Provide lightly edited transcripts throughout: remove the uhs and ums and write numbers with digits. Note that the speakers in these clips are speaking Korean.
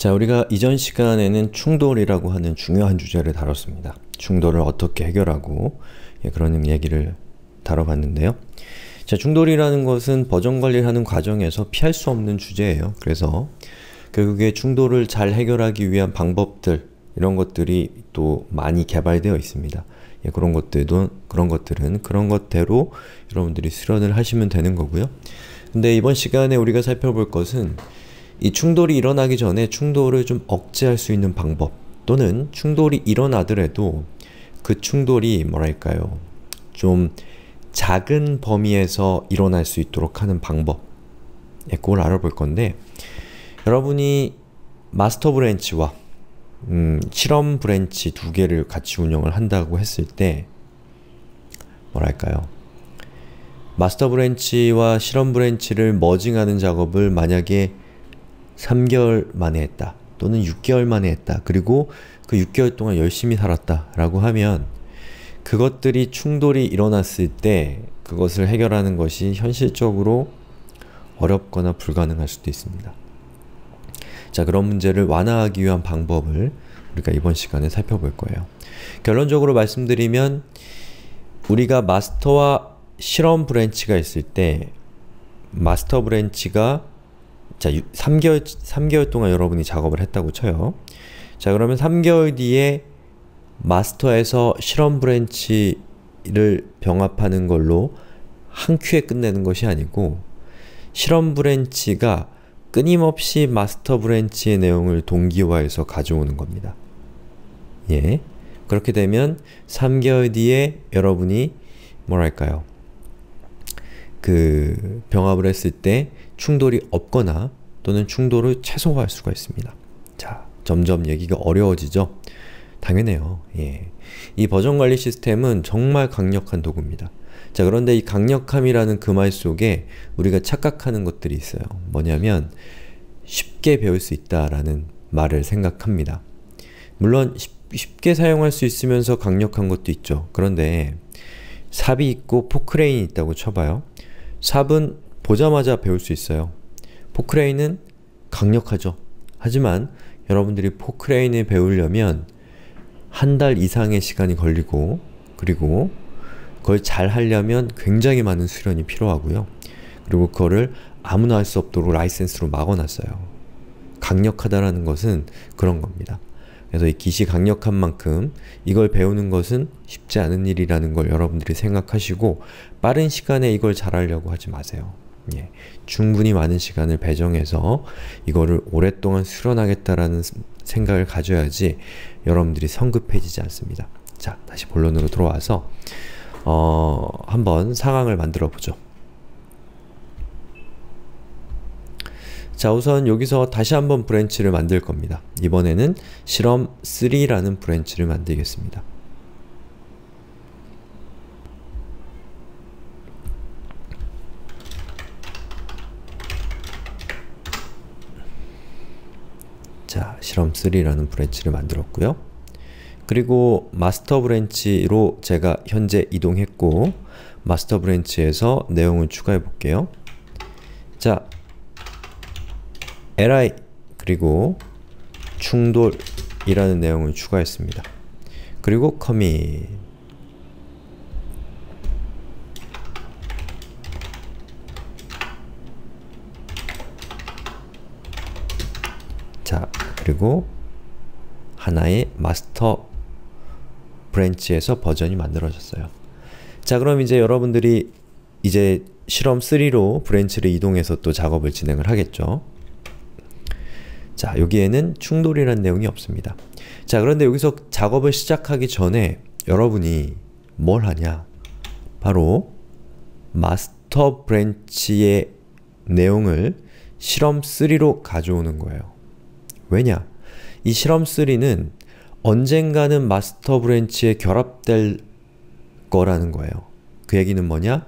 자, 우리가 이전 시간에는 충돌이라고 하는 중요한 주제를 다뤘습니다. 충돌을 어떻게 해결하고 그런 얘기를 다뤄봤는데요. 자, 충돌이라는 것은 버전 관리를 하는 과정에서 피할 수 없는 주제예요. 그래서 결국에 충돌을 잘 해결하기 위한 방법들, 이런 것들이 또 많이 개발되어 있습니다. 그런 것들은 그런 것대로 여러분들이 수련을 하시면 되는 거고요. 근데 이번 시간에 우리가 살펴볼 것은 이 충돌이 일어나기 전에 충돌을 좀 억제할 수 있는 방법, 또는 충돌이 일어나더라도 그 충돌이 뭐랄까요, 좀 작은 범위에서 일어날 수 있도록 하는 방법, 그걸 알아볼 건데, 여러분이 마스터 브랜치와 실험 브랜치 두 개를 같이 운영을 한다고 했을 때 뭐랄까요, 마스터 브랜치와 실험 브랜치를 머징하는 작업을 만약에 3개월 만에 했다, 또는 6개월 만에 했다, 그리고 그 6개월 동안 열심히 살았다 라고 하면 그것들이 충돌이 일어났을 때 그것을 해결하는 것이 현실적으로 어렵거나 불가능할 수도 있습니다. 자, 그런 문제를 완화하기 위한 방법을 우리가 이번 시간에 살펴볼 거예요. 결론적으로 말씀드리면 우리가 마스터와 실험 브랜치가 있을 때 마스터 브랜치가 자, 3개월 동안 여러분이 작업을 했다고 쳐요. 자, 그러면 3개월 뒤에 마스터에서 실험 브랜치를 병합하는 걸로 한 큐에 끝내는 것이 아니고 실험 브랜치가 끊임없이 마스터 브랜치의 내용을 동기화해서 가져오는 겁니다. 그렇게 되면 3개월 뒤에 여러분이 뭐랄까요, 그 병합을 했을 때 충돌이 없거나 또는 충돌을 최소화할 수가 있습니다. 자, 점점 얘기가 어려워지죠? 당연해요. 이 버전 관리 시스템은 정말 강력한 도구입니다. 자, 그런데 이 강력함이라는 그 말 속에 우리가 착각하는 것들이 있어요. 뭐냐면 쉽게 배울 수 있다라는 말을 생각합니다. 물론 쉽게 사용할 수 있으면서 강력한 것도 있죠. 그런데 삽이 있고 포크레인이 있다고 쳐봐요. 삽은 보자마자 배울 수 있어요. 포크레인은 강력하죠. 하지만 여러분들이 포크레인을 배우려면 한 달 이상의 시간이 걸리고, 그리고 그걸 잘 하려면 굉장히 많은 수련이 필요하고요. 그리고 그거를 아무나 할 수 없도록 라이센스로 막아놨어요. 강력하다라는 것은 그런 겁니다. 그래서 이 깃이 강력한 만큼 이걸 배우는 것은 쉽지 않은 일이라는 걸 여러분들이 생각하시고 빠른 시간에 이걸 잘하려고 하지 마세요. 충분히 많은 시간을 배정해서 이거를 오랫동안 수련하겠다라는 생각을 가져야지 여러분들이 성급해지지 않습니다. 자, 다시 본론으로 들어와서 한번 상황을 만들어 보죠. 자, 우선 여기서 다시 한번 브랜치를 만들 겁니다. 이번에는 실험 3라는 브랜치를 만들겠습니다. 자, 실험 3라는 브랜치를 만들었고요. 그리고 마스터 브랜치로 제가 현재 이동했고 마스터 브랜치에서 내용을 추가해 볼게요. 자, li 그리고 충돌이라는 내용을 추가했습니다. 그리고 commit. 자, 그리고 하나의 마스터 브랜치에서 버전이 만들어졌어요. 자, 그럼 이제 여러분들이 이제 실험 3로 브랜치를 이동해서 또 작업을 진행을 하겠죠. 자, 여기에는 충돌이라는 내용이 없습니다. 자, 그런데 여기서 작업을 시작하기 전에 여러분이 뭘 하냐? 바로 마스터 브랜치의 내용을 실험 3로 가져오는 거예요. 왜냐? 이 실험 3는 언젠가는 마스터 브랜치에 결합될 거라는 거예요. 그 얘기는 뭐냐?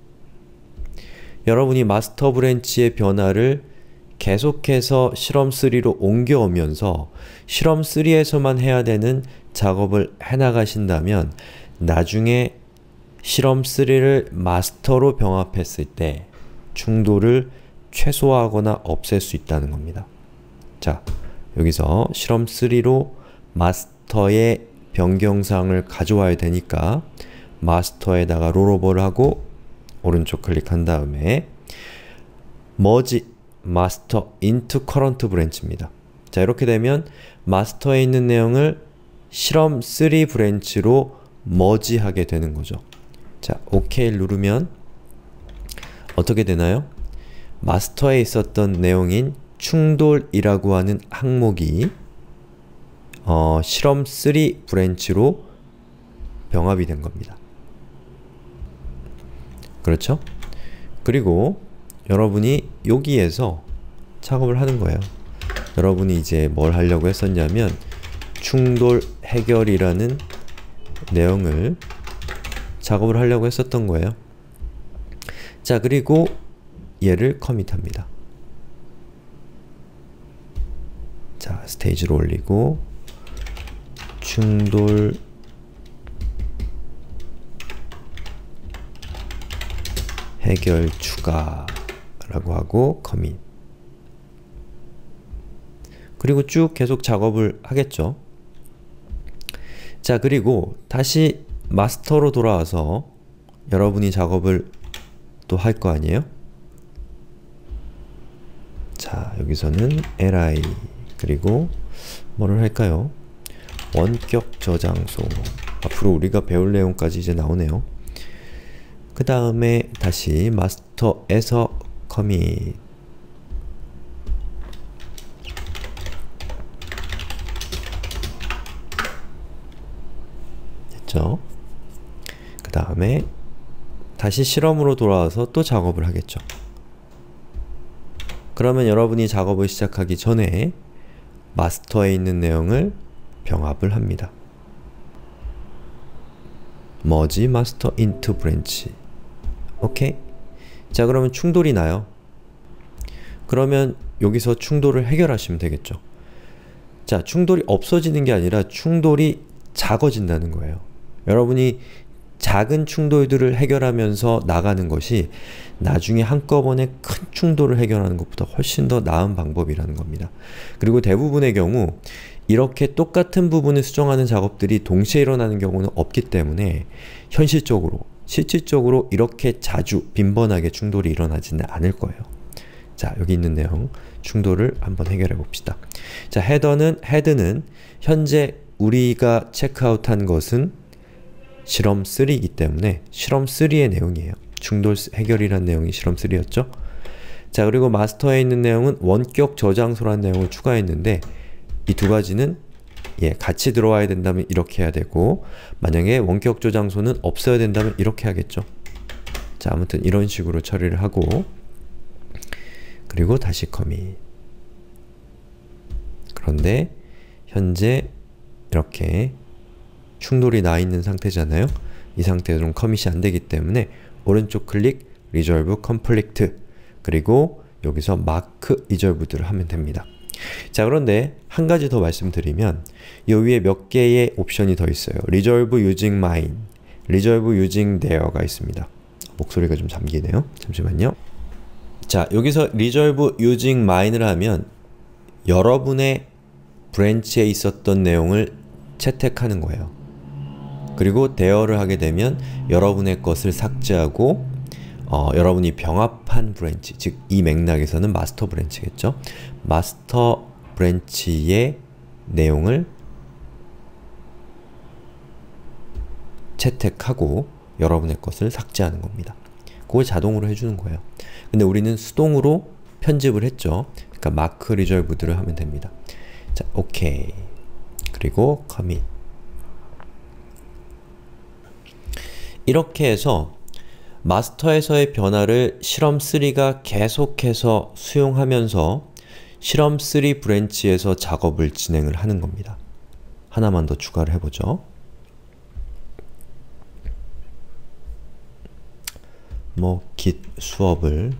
여러분이 마스터 브랜치의 변화를 계속해서 실험 3로 옮겨오면서 실험 3에서만 해야 되는 작업을 해나가신다면 나중에 실험 3를 마스터로 병합했을 때 충돌을 최소화하거나 없앨 수 있다는 겁니다. 자, 여기서 실험 3로 마스터의 변경사항을 가져와야 되니까 마스터에다가 롤오버를 하고 오른쪽 클릭한 다음에 merge master into current branch입니다. 자, 이렇게 되면 마스터에 있는 내용을 실험 3 브랜치로 머지하게 되는 거죠. 자, OK 누르면 어떻게 되나요? 마스터에 있었던 내용인 충돌이라고 하는 항목이 실험 3 브랜치로 병합이 된 겁니다. 그렇죠? 그리고 여러분이 여기에서 작업을 하는 거예요. 여러분이 이제 뭘 하려고 했었냐면 충돌 해결이라는 내용을 작업을 하려고 했었던 거예요. 자, 그리고 얘를 커밋합니다. 자, 스테이지로 올리고 충돌 해결 추가라고 하고 커밋. 그리고 쭉 계속 작업을 하겠죠. 자, 그리고 다시 마스터로 돌아와서 여러분이 작업을 또 할 거 아니에요? 자, 여기서는 li 그리고 뭐를 할까요? 원격 저장소. 앞으로 우리가 배울 내용까지 이제 나오네요. 그 다음에 다시 마스터에서 커밋. 됐죠? 그 다음에 다시 실험으로 돌아와서 또 작업을 하겠죠. 그러면 여러분이 작업을 시작하기 전에 마스터에 있는 내용을 병합을 합니다. merge master into branch. 오케이? 자, 그러면 충돌이 나요. 그러면 여기서 충돌을 해결하시면 되겠죠. 자, 충돌이 없어지는 게 아니라 충돌이 작아진다는 거예요. 여러분이 작은 충돌들을 해결하면서 나가는 것이 나중에 한꺼번에 큰 충돌을 해결하는 것보다 훨씬 더 나은 방법이라는 겁니다. 그리고 대부분의 경우 이렇게 똑같은 부분을 수정하는 작업들이 동시에 일어나는 경우는 없기 때문에 현실적으로, 실질적으로 이렇게 자주 빈번하게 충돌이 일어나지는 않을 거예요. 자, 여기 있는 내용 충돌을 한번 해결해 봅시다. 자, 헤드는 현재 우리가 체크아웃한 것은 실험 3이기 때문에 실험 3의 내용이에요. 충돌 해결이라는 내용이 실험 3였죠. 자, 그리고 마스터에 있는 내용은 원격 저장소라는 내용을 추가했는데 이 두 가지는 같이 들어와야 된다면 이렇게 해야 되고 만약에 원격 저장소는 없어야 된다면 이렇게 하겠죠. 자, 아무튼 이런 식으로 처리를 하고 그리고 다시 커밋. 그런데 현재 이렇게 충돌이 나 있는 상태잖아요. 이 상태로는 커밋이 안 되기 때문에 오른쪽 클릭 Resolve Conflict 그리고 여기서 Mark Resolved를 하면 됩니다. 자, 그런데 한 가지 더 말씀드리면 이 위에 몇 개의 옵션이 더 있어요. Resolve using mine, Resolve using there가 있습니다. 목소리가 좀 잠기네요. 잠시만요. 자, 여기서 Resolve using mine을 하면 여러분의 브랜치에 있었던 내용을 채택하는 거예요. 그리고 대여를 하게 되면 여러분의 것을 삭제하고 여러분이 병합한 브랜치, 즉 이 맥락에서는 마스터 브랜치겠죠. 마스터 브랜치의 내용을 채택하고 여러분의 것을 삭제하는 겁니다. 그걸 자동으로 해주는 거예요. 근데 우리는 수동으로 편집을 했죠. 그러니까 마크 리졸브드를 하면 됩니다. 자, 오케이. 그리고 커밋. 이렇게 해서 마스터에서의 변화를 실험 3가 계속해서 수용하면서 실험 3 브랜치에서 작업을 진행을 하는 겁니다. 하나만 더 추가를 해보죠. git 수업을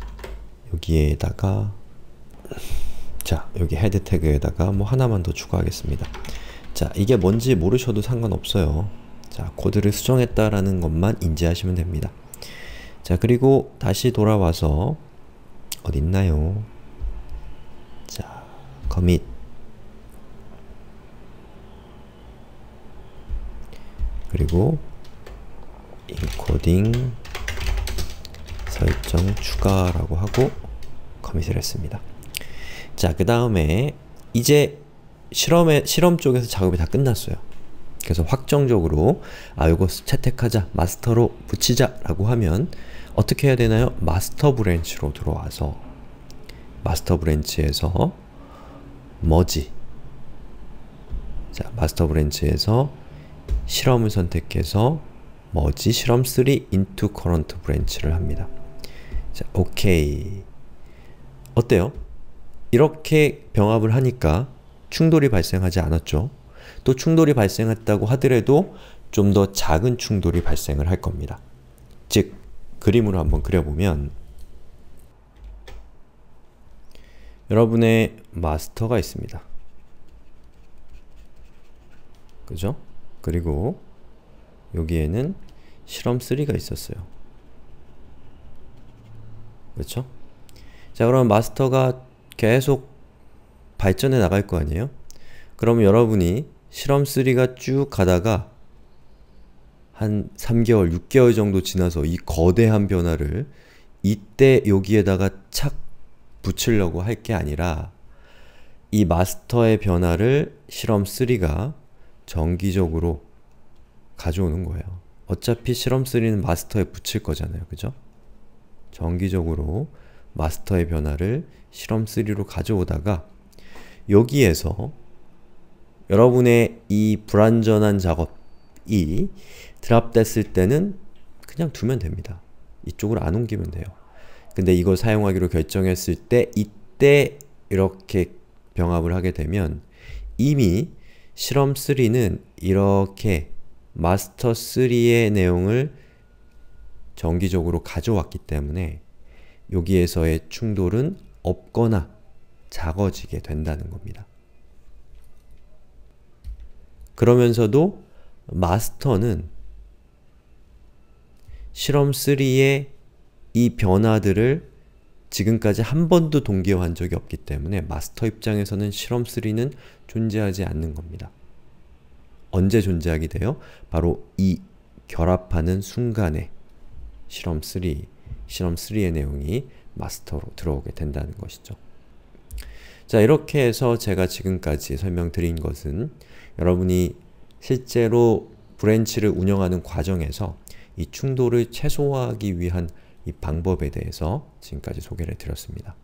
여기에다가 자, 여기 헤드 태그에다가 하나만 더 추가하겠습니다. 자, 이게 뭔지 모르셔도 상관없어요. 자, 코드를 수정했다라는 것만 인지하시면 됩니다. 자, 그리고 다시 돌아와서 어딨나요? 자, commit 그리고 인코딩 설정 추가라고 하고 커밋을 했습니다. 자, 그 다음에 이제 실험 쪽에서 작업이 다 끝났어요. 그래서 확정적으로 이거 채택하자, 마스터로 붙이자 라고 하면 어떻게 해야 되나요? 마스터 브랜치로 들어와서 마스터 브랜치에서 머지, 자, 마스터 브랜치에서 실험을 선택해서 머지 실험 3 into current branch를 합니다. 자, 오케이. 어때요? 이렇게 병합을 하니까 충돌이 발생하지 않았죠? 또 충돌이 발생했다고 하더라도 좀 더 작은 충돌이 발생을 할 겁니다. 즉, 그림으로 한번 그려보면 여러분의 마스터가 있습니다. 그죠? 그리고 여기에는 실험 3가 있었어요. 그렇죠? 자, 그럼 마스터가 계속 발전해 나갈 거 아니에요? 그러면 여러분이 실험 3가 쭉 가다가 한 3개월, 6개월 정도 지나서 이 거대한 변화를 이때 여기에다가 착 붙이려고 할 게 아니라 이 마스터의 변화를 실험 3가 정기적으로 가져오는 거예요. 어차피 실험 3는 마스터에 붙일 거잖아요. 그죠? 정기적으로 마스터의 변화를 실험 3로 가져오다가 여기에서 여러분의 이 불완전한 작업이 드랍됐을 때는 그냥 두면 됩니다. 이쪽으로 안 옮기면 돼요. 근데 이걸 사용하기로 결정했을 때 이때 이렇게 병합을 하게 되면 이미 실험 3는 이렇게 마스터 3의 내용을 정기적으로 가져왔기 때문에 여기에서의 충돌은 없거나 작아지게 된다는 겁니다. 그러면서도 마스터는 실험 3의 이 변화들을 지금까지 한 번도 동기화한 적이 없기 때문에 마스터 입장에서는 실험 3는 존재하지 않는 겁니다. 언제 존재하게 돼요? 바로 이 결합하는 순간에 실험 3의 내용이 마스터로 들어오게 된다는 것이죠. 자, 이렇게 해서 제가 지금까지 설명드린 것은 여러분이 실제로 브랜치를 운영하는 과정에서 이 충돌을 최소화하기 위한 이 방법에 대해서 지금까지 소개를 드렸습니다.